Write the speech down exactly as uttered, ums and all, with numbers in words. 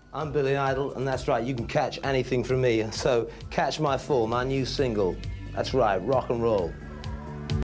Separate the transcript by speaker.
Speaker 1: I'm Billy Idol, and that's right, you can catch anything from me. So, Catch My Fall, my new single. That's right, rock and roll.